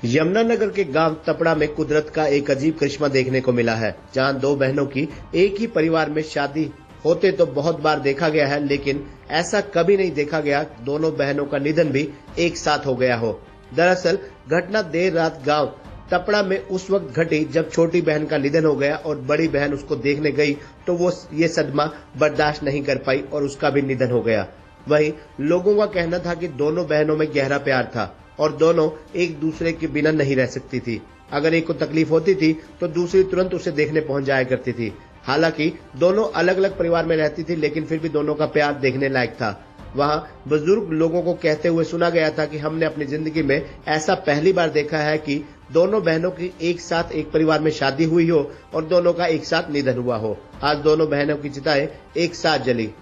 यमुनानगर के गांव तपड़ा में कुदरत का एक अजीब करिश्मा देखने को मिला है, जहां दो बहनों की एक ही परिवार में शादी होते तो बहुत बार देखा गया है, लेकिन ऐसा कभी नहीं देखा गया दोनों बहनों का निधन भी एक साथ हो गया हो। दरअसल घटना देर रात गांव तपड़ा में उस वक्त घटी जब छोटी बहन का निधन हो गया और बड़ी बहन उसको देखने गई तो वो ये सदमा बर्दाश्त नहीं कर पाई और उसका भी निधन हो गया। वहीं लोगों का कहना था कि दोनों बहनों में गहरा प्यार था और दोनों एक दूसरे के बिना नहीं रह सकती थी। अगर एक को तकलीफ होती थी तो दूसरी तुरंत उसे देखने पहुंच जाया करती थी। हालांकि दोनों अलग अलग परिवार में रहती थी, लेकिन फिर भी दोनों का प्यार देखने लायक था। वहां बुजुर्ग लोगों को कहते हुए सुना गया था कि हमने अपनी जिंदगी में ऐसा पहली बार देखा है कि दोनों बहनों की एक साथ एक परिवार में शादी हुई हो और दोनों का एक साथ निधन हुआ हो। आज दोनों बहनों की चिताएं एक साथ जली।